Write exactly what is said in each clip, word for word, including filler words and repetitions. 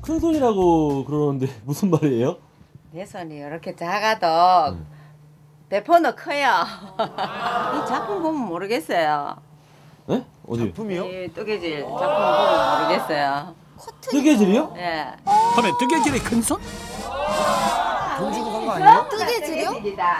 큰 손이라고 그러는데 무슨 말이에요? 내 손이 이렇게 작아도 음. 배포는 커요. 이 작품 보면 모르겠어요. 네? 어디? 작품이요? 이 뜨개질 작품 보면 모르겠어요. 뜨개질이요? 예. 하면 뜨개질의 큰 손? 돈 주고 산 거 아니에요? 뜨개질이요?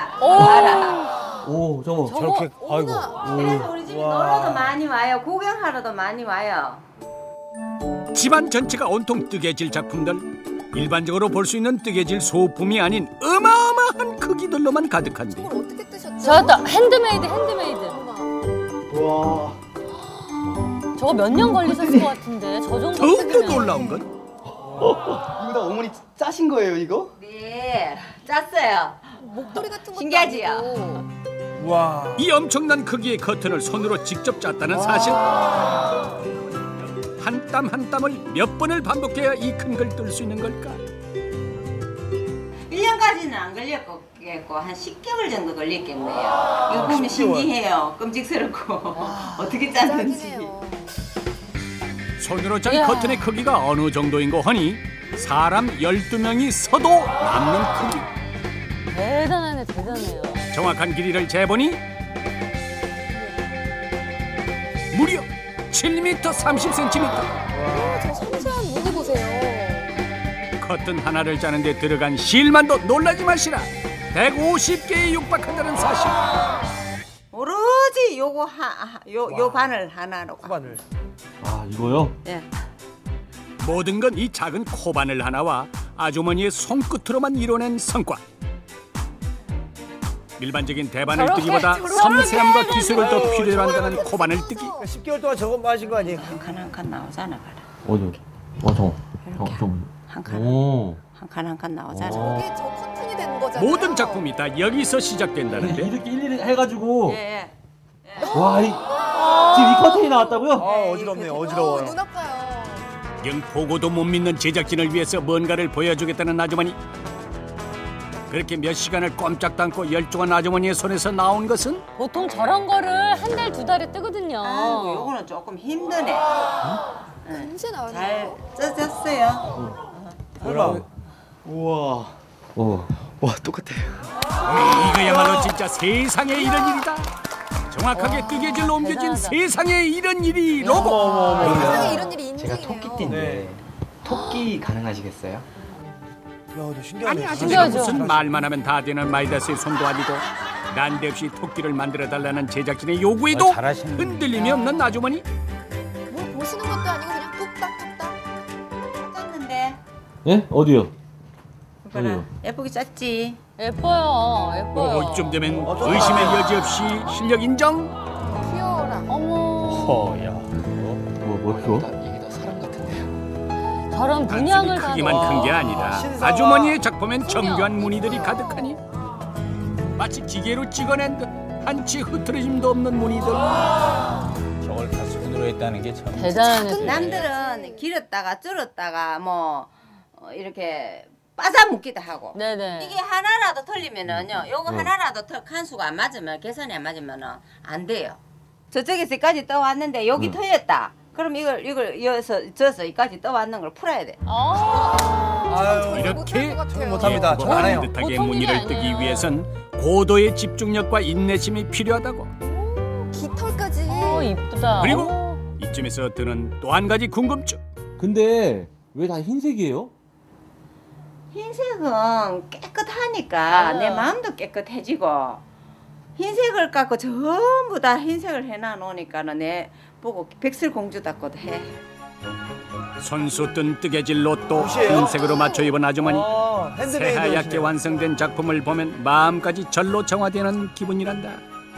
오, 오 잠깐만. 저렇게, 아이고. 그래서 우리 집에 놀러도 많이 와요. 구경하러도 많이 와요. 집안 전체가 온통 뜨개질 작품들. 일반적으로 볼 수 있는 뜨개질 소품이 아닌 어마어마한 크기들로만 가득한데. 저걸 어떻게 뜨셨죠? 저것도 핸드메이드 핸드메이드. 와. 저거 몇 년 걸리셨을 것 같은데. 저 정도 더욱더 크기면. 놀라운 건 이거 다 어머니 짜신 거예요, 이거? 네, 짰어요. 목도리 같은 것도 신기하지요? 아니고. 와. 이 엄청난 크기의 커튼을 손으로 직접 짰다는 사실. 한 땀 한 땀을 몇 번을 반복해야 이 큰 걸 뜰 수 있는 걸까? 일 년까지는 안 걸렸겠고 한 십 개월 정도 걸렸겠네요. 이거 보면 신기해요. 끔찍스럽고 어떻게 짰는지. 짱이네요. 손으로 짠 이야. 커튼의 크기가 어느 정도인고 하니 사람 열두 명이 서도 남는 크기. 대단하네 대단해요. 정확한 길이를 재보니 무려 칠 미터 삼십 센티미터. 저 섬세한 무늬 보세요. 커튼 하나를 짜는데 들어간 실만도 놀라지 마시라. 백오십 개에 육박한다는 사실. 오로지 요거 하요 요 바늘 하나로. 코바늘. 아 이거요? 예. 모든 건 이 작은 코바늘 하나와 아주머니의 손끝으로만 이뤄낸 성과. 일반적인 대바늘 저렇게, 뜨기보다 저렇게 섬세함과 기술을 더 아유, 필요로 저거는 한다는 코바늘 뜨기. 십 개월 동안 저거 마신 거 아니에요? 한 칸 한 칸 나오잖아, 봐라. 어디? 어 잠깐. 이렇게 잠깐. 한 칸. 오. 한 칸 한 칸 나오잖아. 저게 저 커튼이 되는 거잖아요. 모든 작품이 다 여기서 시작된다는데. 이렇게 일일이 해가지고. 예, 예. 와, 이, 지금 이 커튼이 나왔다고요? 아, 어지럽네요. 어지러워요. 눈 아파요. 영 보고도 못 믿는 제작진을 위해서 뭔가를 보여주겠다는 아주머니. 그렇게 몇 시간을 꼼짝도 않고 열중한 아주머니의 손에서 나온 것은 보통 저런 거를 한 달 두 달에 뜨거든요. 아이고, 요거는 조금 힘드네. 금세 나오네요. 잘 쪄졌어요. 대박. 우와. 어. 와, 똑같아요. 이거야말로 진짜 세상에 이런 일이다. 정확하게 뜨개질로 옮겨진 대단하다. 세상에 이런 일이 로고. 세상에 이런 일이 인생이네요. 제가 토끼띠인데 네. 토끼 가능하시겠어요? 야, 너 신기하네. 아니 진짜. 아줌마가 무슨 말만 하면 다 되는 마이다스의 손도 아니고 난데없이 토끼를 만들어달라는 제작진의 요구에도 아, 잘하시네. 흔들림이 없는 아주머니. 뭘 보시는 것도 아니고 그냥 뚝딱뚝딱. 짰는데. 예? 어디요? 봐라. 어디요? 예쁘게 짰지. 예뻐요 예뻐요. 오, 이쯤 되면 어, 좀 의심의 알아. 여지 없이 실력 인정. 귀여워라. 어머 허야. 뭐, 뭐 이거? 이게 다 사람 같은데요. 저런 단순히 문양을 다 크기만 넣어. 큰 게 아니라 신사와 아주머니의 작품엔 정교한 무늬들이 가득하니 마치 기계로 찍어낸 듯 한치 흐트러짐도 없는 무늬들. 저걸 다 손으로 했다는 게 참. 대단하네. 남들은 길었다가 줄었다가 뭐 어, 이렇게 빠져 묶기도 하고. 네네. 이게 하나라도 틀리면은요. 요거 하나라도 털 칸수가 안 맞으면 계산이 안 맞으면은 안 돼요. 저쪽에서 여기까지 떠왔는데 여기 음. 틀렸다. 그럼 이걸 이걸 이어서 져서 여기까지 떠왔는 걸 풀어야 돼. 아. 아유, 이렇게 저는 못합니다. 저 안 해요. 듯하게 보통 일이 무늬를 뜨기 아니에요. 위해선 고도의 집중력과 인내심이 필요하다고. 깃털까지. 어 이쁘다. 그리고 어. 이쯤에서 드는 또 한 가지 궁금증. 근데 왜 다 흰색이에요? 흰색은 깨끗하니까 맞아요. 내 마음도 깨끗해지고 흰색을 갖고 전부 다 흰색을 해놔 놓으니까는 내 보고 백설공주답고도 해. 손수 뜬 뜨개질로 또 옷이에요? 흰색으로 맞춰 입은 아주머니. 어, 핸드메이드 새하얗게 옷이네요. 완성된 작품을 보면 마음까지 절로 정화되는 기분이란다.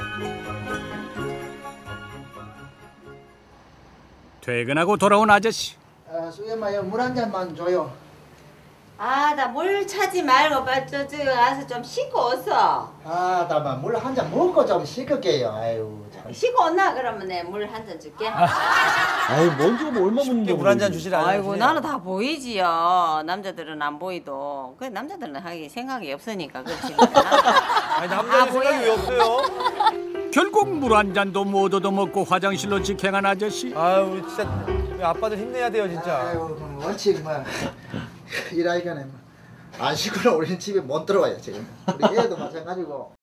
퇴근하고 돌아온 아저씨. 아, 수염아요, 물 한 잔만 줘요. 아, 나 물 차지 말고 빨리 저쪽에 가서 좀 씻고 왔어. 아, 나만 물 한 잔 먹고 좀 씻을게요. 아유, 참. 씻고 왔나? 그러면 내 물 한 잔 줄게. 아이 먼지가 뭐 얼마 묻는데 물 한 잔 주시라. 아이고 나는 다 보이지요. 남자들은 안 보이도. 그 남자들은 하기 생각이 없으니까 그렇지. 아니, 남자의 생각이 왜 없어요? 결국 물 한 잔도 못 얻어먹고 화장실로 직행한 아저씨. 아유 우리 진짜 우리 아빠들 힘내야 돼요 진짜. 아이고 뭐 원칙 뭐 일하니까는 안 쉬고는 우리는 집에 못 들어와요 지금. 우리 애도 마찬가지고.